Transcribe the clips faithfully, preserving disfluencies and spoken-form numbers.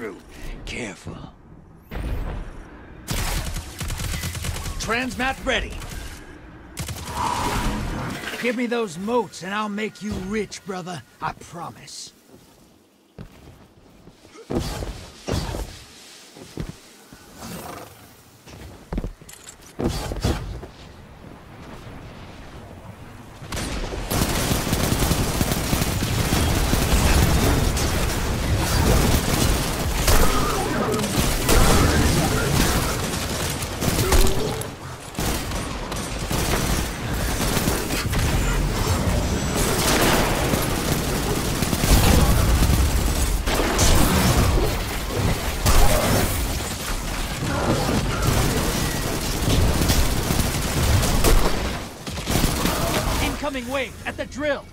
through. Careful. Transmat ready. Give me those motes and I'll make you rich, brother. I promise. Incoming wave at the drill.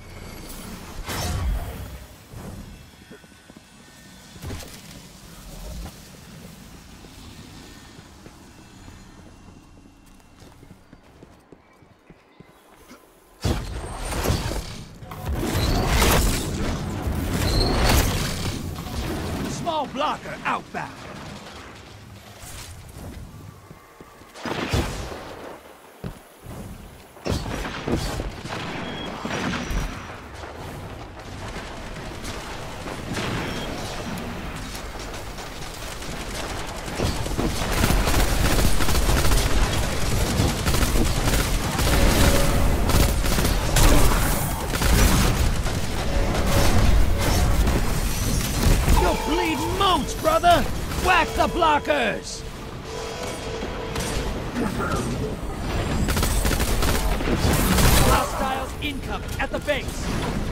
Small blocker outbound. Brother! Whack the blockers! Hostiles incoming at the base!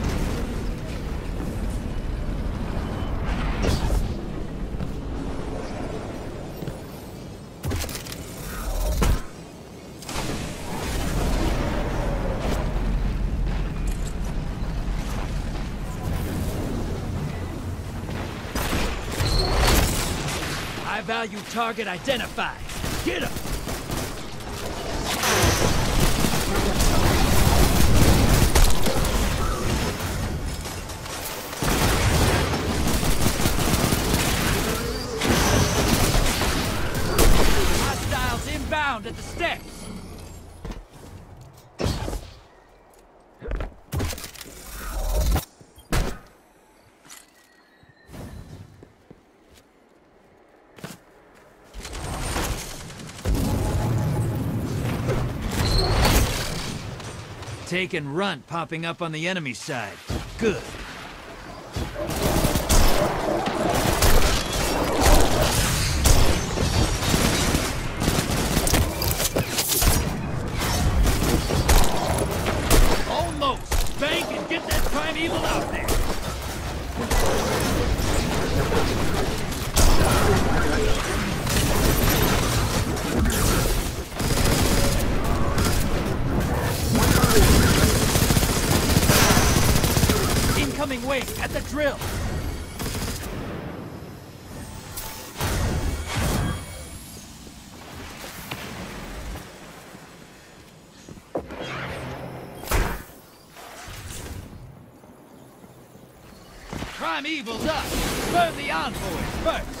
High-value target identified. Get him! Hostiles inbound at the steps. Take and run popping up on the enemy side. Good. Almost. Bank and get that primeval out there. Incoming wave at the drill. Primeval's up. Burn the envoys first.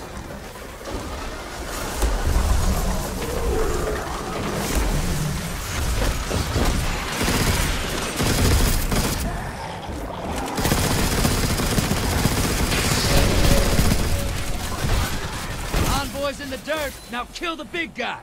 Envoys in the dirt. Now kill the big guy.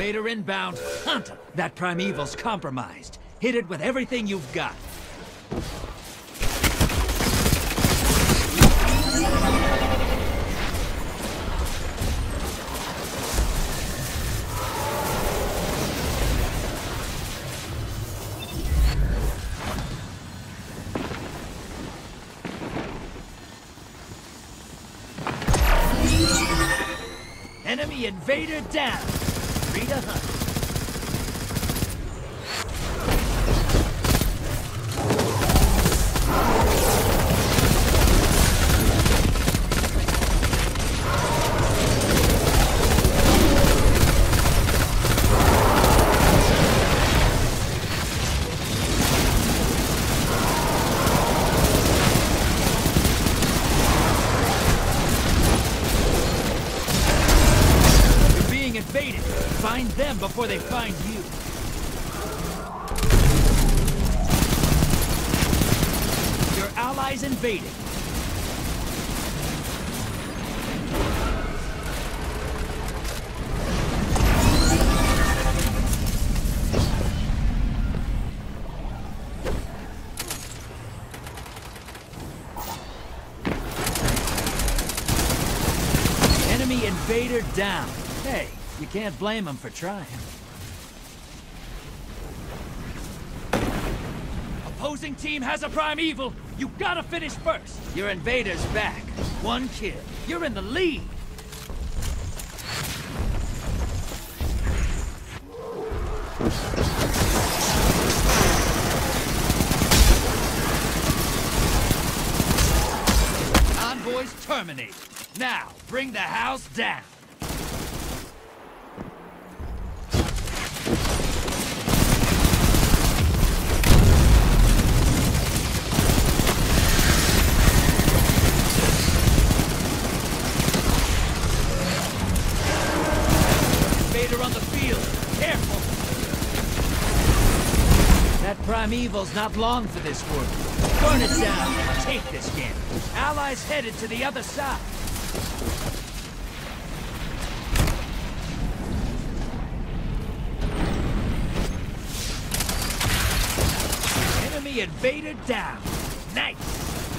invader inbound. Hunt him. That primeval's compromised. Hit it with everything you've got. Enemy invader down. Free to hunt. Invaded. Find them before they find you. Your allies invaded. Enemy invader down. Hey. You can't blame him for trying. Opposing team has a primeval. You gotta finish first. Your invader's back. One kill. You're in the lead. Envoys terminated. Now, bring the house down. On the field. Careful! That primeval's not long for this world. Burn it down and take this game. Allies headed to the other side. Enemy invader down. Nice!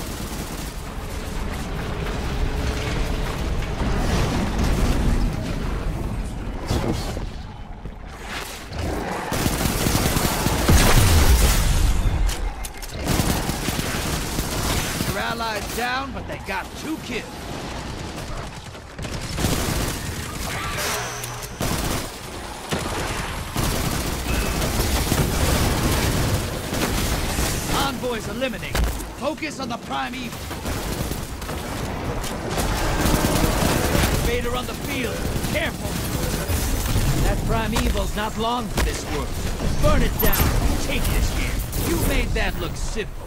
Allies down, but they got two kills. Envoys eliminated. Focus on the primeval. Invader on the field. Careful. That primeval's not long for this world. Burn it down. Take this game. You made that look simple.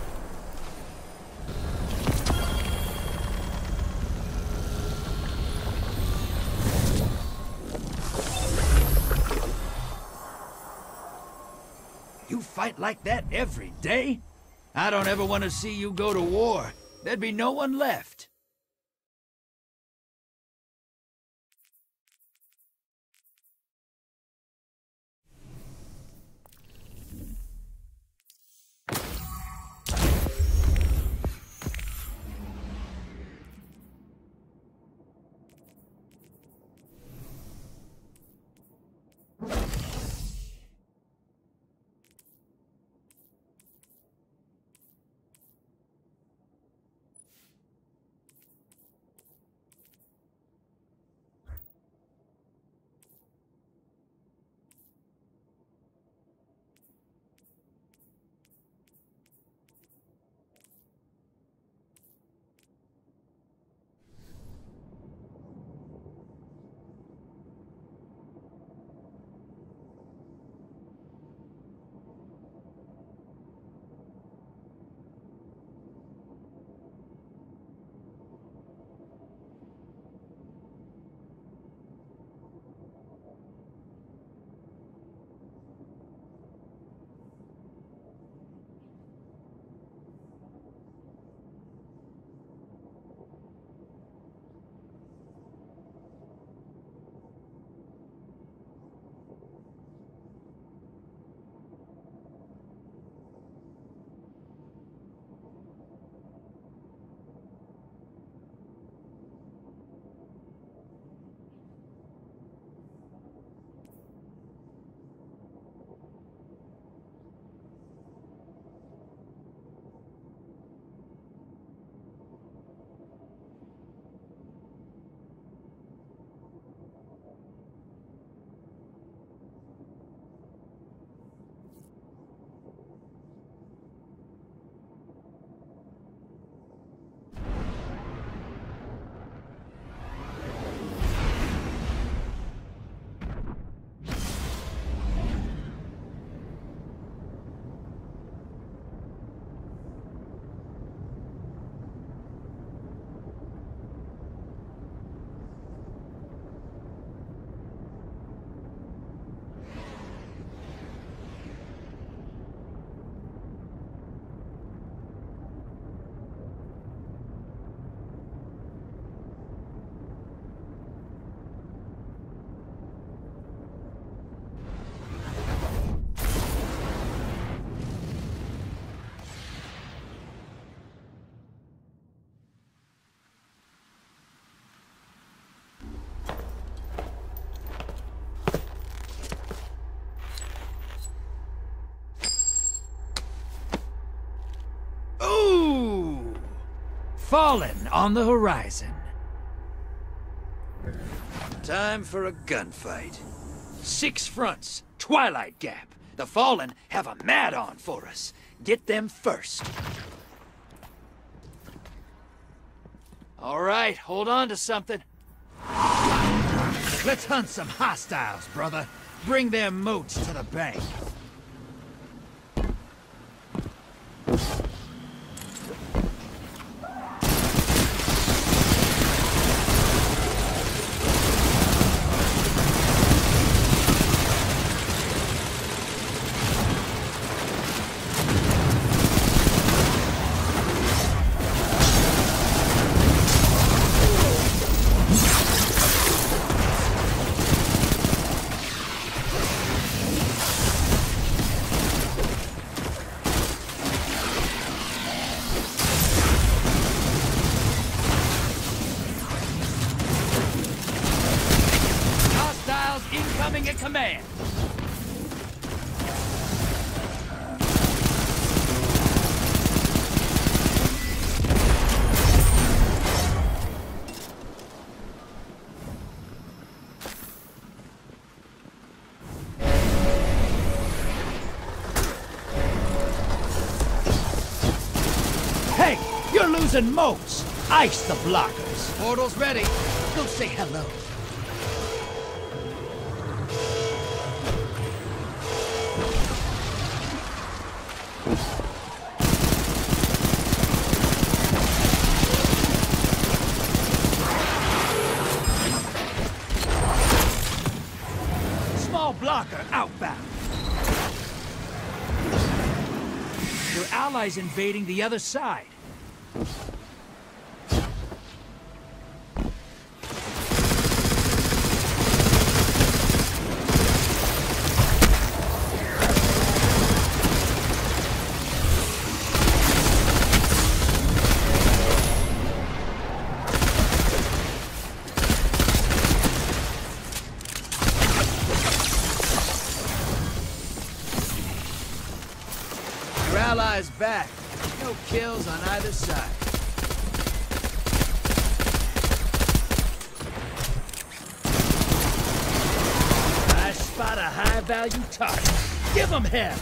You fight like that every day? I don't ever want to see you go to war. There'd be no one left. Fallen on the horizon. Time for a gunfight. Six fronts, Twilight Gap. The Fallen have a mad-on for us. Get them first. All right, hold on to something. Let's hunt some hostiles, brother. Bring their moats to the bank. Incoming at command. Hey, you're losing moats. Ice the blockers. Portal's ready. Go say hello. Blocker outbound. Your allies invading the other side. Allies back. No kills on either side. I spot a high-value target. Give them hell!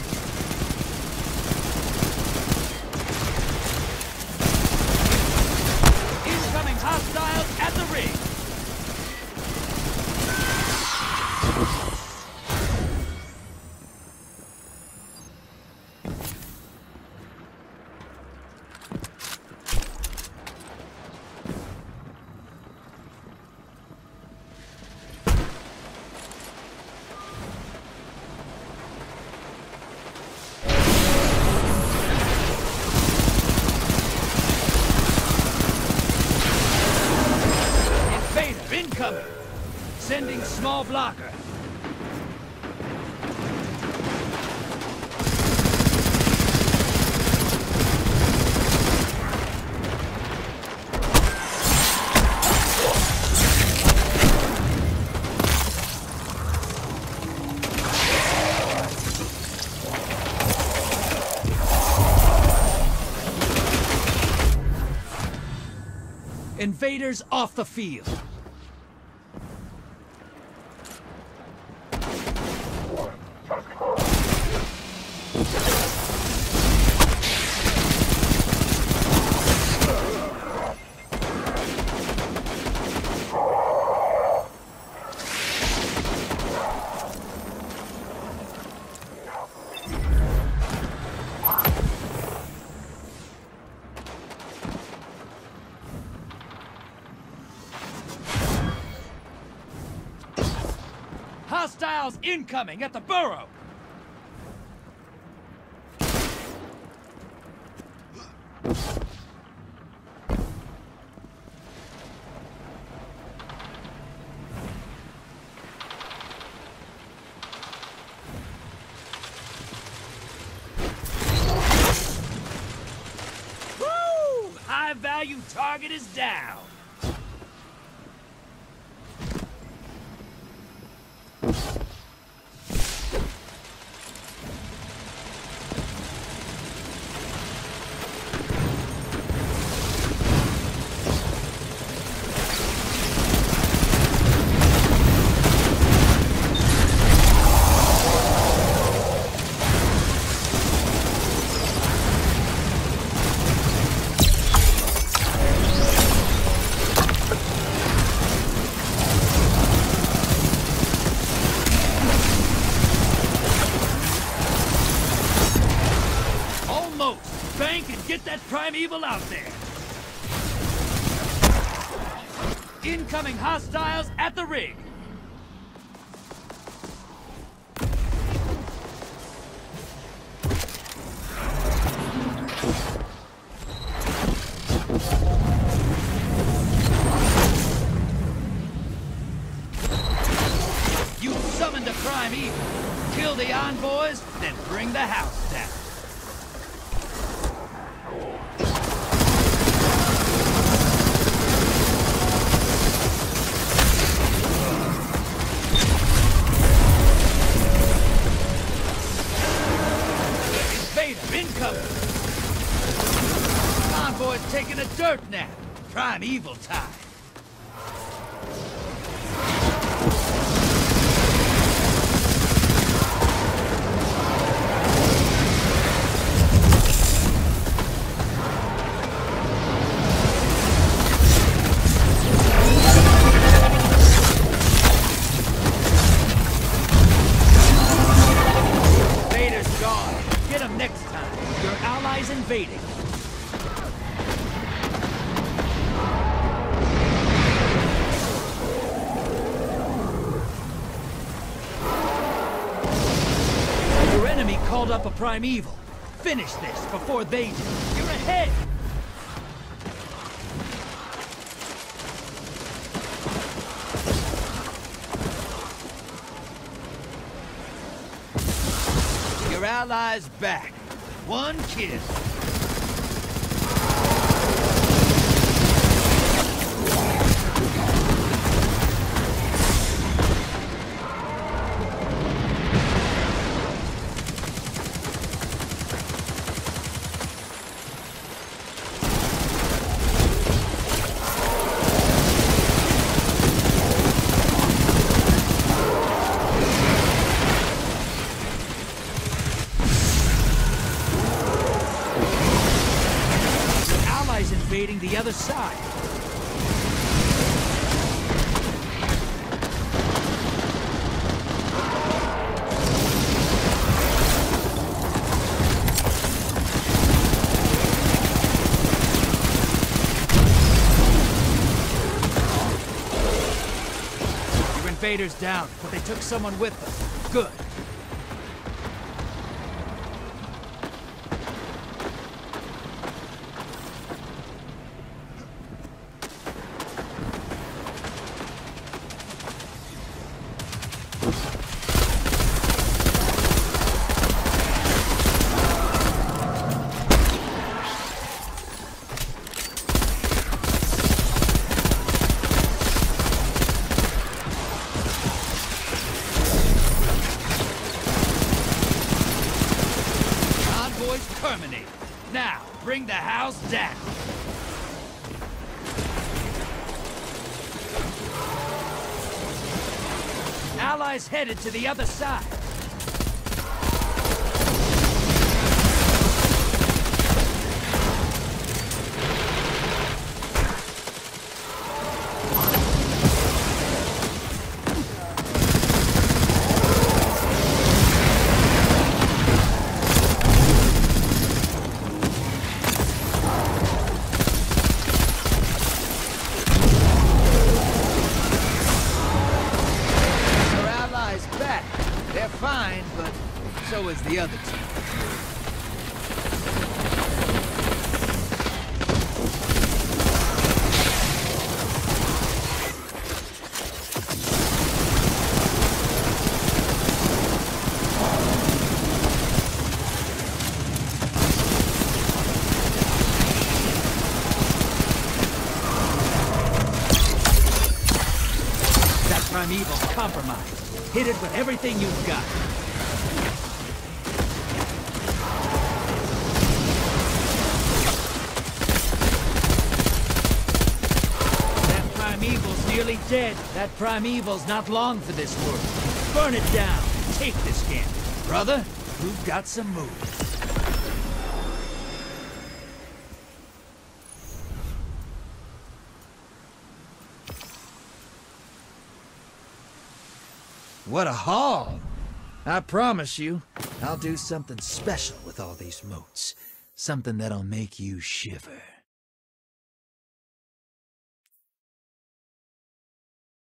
Incoming hostiles at the ring! Incoming! Sending small blocker. Invaders off the field. Hostiles incoming at the burrow! Woo! High-value target is down! primeval out there! Incoming hostiles at the rig! You summoned a primeval. Kill the envoys, then bring the house down. Invader incoming! Envoy's taking a dirt nap. Primeval time. Next time, your allies invading. Your enemy called up a primeval. Finish this before they do. You're ahead! Your allies back. One kiss. Invading the other side. Your invaders down, but they took someone with them. Good. Terminate. Now, bring the house down. Allies headed to the other side. They're fine, but so is the other team. That primeval's compromised. Hit it with everything you've got. That primeval's nearly dead. That primeval's not long for this world. Burn it down. Take this camp. Brother, you've got some moves. What a haul! I promise you, I'll do something special with all these moats. Something that'll make you shiver.